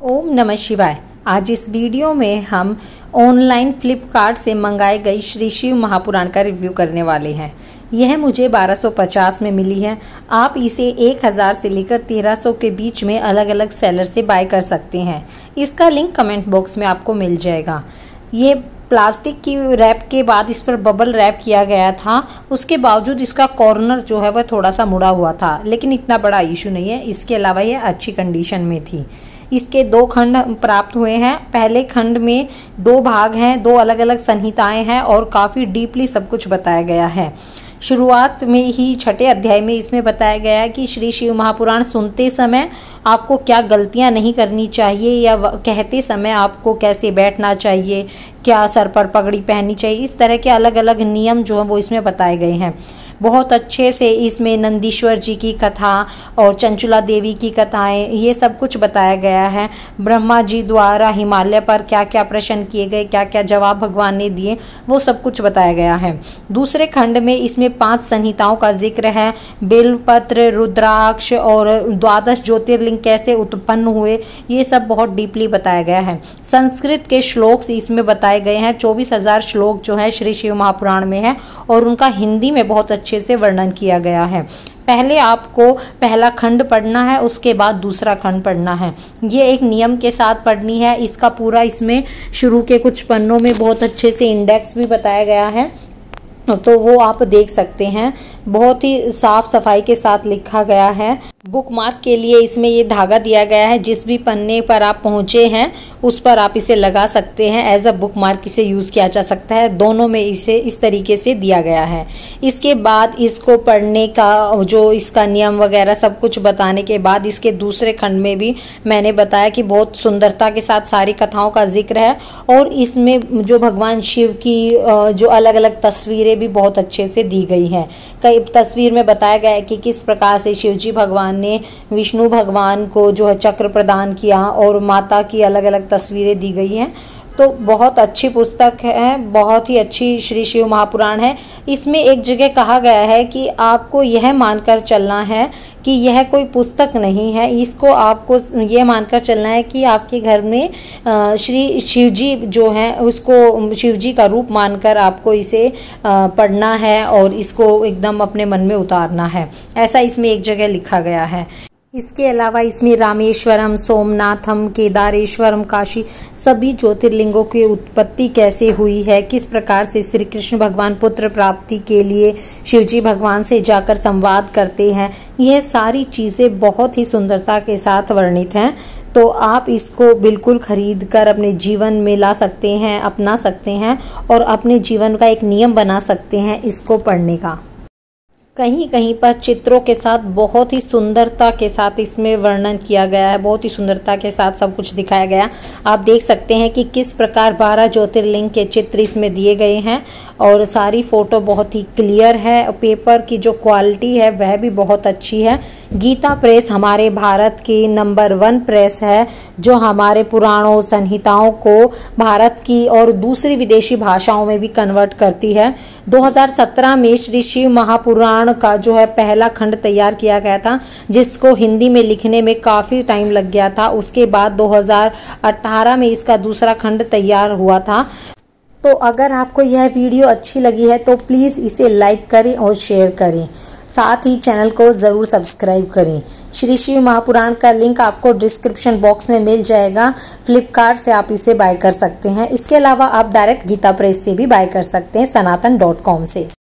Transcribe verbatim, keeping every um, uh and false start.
ओम नमः शिवाय। आज इस वीडियो में हम ऑनलाइन फ्लिपकार्ट से मंगाई गई श्री शिव महापुराण का रिव्यू करने वाले हैं। यह मुझे बारह सौ पचास में मिली है। आप इसे एक हज़ार से लेकर तेरह सौ के बीच में अलग अलग सेलर से बाय कर सकते हैं। इसका लिंक कमेंट बॉक्स में आपको मिल जाएगा। ये प्लास्टिक की रैप के बाद इस पर बबल रैप किया गया था। उसके बावजूद इसका कॉर्नर जो है वह थोड़ा सा मुड़ा हुआ था, लेकिन इतना बड़ा इशू नहीं है। इसके अलावा यह अच्छी कंडीशन में थी। इसके दो खंड प्राप्त हुए हैं। पहले खंड में दो भाग हैं, दो अलग अलग संहिताएं हैं और काफ़ी डीपली सब कुछ बताया गया है। शुरुआत में ही छठे अध्याय में इसमें बताया गया है कि श्री शिव महापुराण सुनते समय आपको क्या गलतियां नहीं करनी चाहिए या कहते समय आपको कैसे बैठना चाहिए, क्या सर पर पगड़ी पहननी चाहिए, इस तरह के अलग अलग नियम जो हैं वो इसमें बताए गए हैं। बहुत अच्छे से इसमें नंदीश्वर जी की कथा और चंचुला देवी की कथाएं, ये सब कुछ बताया गया है। ब्रह्मा जी द्वारा हिमालय पर क्या क्या प्रश्न किए गए, क्या क्या जवाब भगवान ने दिए, वो सब कुछ बताया गया है। दूसरे खंड में इसमें पांच संहिताओं का जिक्र है। बेलपत्र, रुद्राक्ष और द्वादश ज्योतिर्लिंग कैसे उत्पन्न हुए, ये सब बहुत डीपली बताया गया है। संस्कृत के श्लोक इसमें बताए गए हैं। चौबीस हजार श्लोक जो है श्री शिव महापुराण में है और उनका हिंदी में बहुत अच्छे से वर्णन किया गया है। पहले आपको पहला खंड पढ़ना है, उसके बाद दूसरा खंड पढ़ना है। ये एक नियम के साथ पढ़नी है। इसका पूरा इसमें शुरू के कुछ पन्नों में बहुत अच्छे से इंडेक्स भी बताया गया है, तो वो आप देख सकते हैं। बहुत ही साफ सफाई के साथ लिखा गया है। बुकमार्क के लिए इसमें ये धागा दिया गया है। जिस भी पन्ने पर आप पहुंचे हैं उस पर आप इसे लगा सकते हैं। एज अ बुकमार्क इसे यूज़ किया जा सकता है। दोनों में इसे इस तरीके से दिया गया है। इसके बाद इसको पढ़ने का जो इसका नियम वगैरह सब कुछ बताने के बाद इसके दूसरे खंड में भी मैंने बताया कि बहुत सुंदरता के साथ सारी कथाओं का जिक्र है और इसमें जो भगवान शिव की जो अलग अलग तस्वीरें भी बहुत अच्छे से दी गई हैं। कई तस्वीर में बताया गया है कि किस प्रकार से शिवजी भगवान ने विष्णु भगवान को जो है चक्र प्रदान किया और माता की अलग अलग तस्वीरें दी गई हैं। तो बहुत अच्छी पुस्तक है, बहुत ही अच्छी श्री शिव महापुराण है। इसमें एक जगह कहा गया है कि आपको यह मानकर चलना है कि यह कोई पुस्तक नहीं है। इसको आपको यह मानकर चलना है कि आपके घर में श्री शिवजी जो हैं उसको शिवजी का रूप मानकर आपको इसे पढ़ना है और इसको एकदम अपने मन में उतारना है। ऐसा इसमें एक जगह लिखा गया है। इसके अलावा इसमें रामेश्वरम, सोमनाथम, केदारेश्वरम, काशी सभी ज्योतिर्लिंगों की उत्पत्ति कैसे हुई है, किस प्रकार से श्री कृष्ण भगवान पुत्र प्राप्ति के लिए शिवजी भगवान से जाकर संवाद करते हैं, यह सारी चीज़ें बहुत ही सुंदरता के साथ वर्णित हैं। तो आप इसको बिल्कुल खरीद कर अपने जीवन में ला सकते हैं, अपना सकते हैं और अपने जीवन का एक नियम बना सकते हैं इसको पढ़ने का। कहीं कहीं पर चित्रों के साथ बहुत ही सुंदरता के साथ इसमें वर्णन किया गया है। बहुत ही सुंदरता के साथ सब कुछ दिखाया गया। आप देख सकते हैं कि किस प्रकार बारह ज्योतिर्लिंग के चित्र इसमें दिए गए हैं और सारी फ़ोटो बहुत ही क्लियर है। पेपर की जो क्वालिटी है वह भी बहुत अच्छी है। गीता प्रेस हमारे भारत की नंबर वन प्रेस है जो हमारे पुराणों संहिताओं को भारत की और दूसरी विदेशी भाषाओं में भी कन्वर्ट करती है। दो हज़ार सत्रह में श्री शिव महापुराण का जो है पहला खंड तैयार किया गया था, जिसको हिंदी में लिखने में काफ़ी टाइम लग गया था। उसके बाद दो हज़ार अठारह में इसका दूसरा खंड तैयार हुआ था। तो अगर आपको यह वीडियो अच्छी लगी है तो प्लीज़ इसे लाइक करें और शेयर करें। साथ ही चैनल को ज़रूर सब्सक्राइब करें। श्री शिव महापुराण का लिंक आपको डिस्क्रिप्शन बॉक्स में मिल जाएगा। फ्लिपकार्ट से आप इसे बाय कर सकते हैं। इसके अलावा आप डायरेक्ट गीता प्रेस से भी बाय कर सकते हैं, सनातन डॉट कॉम से।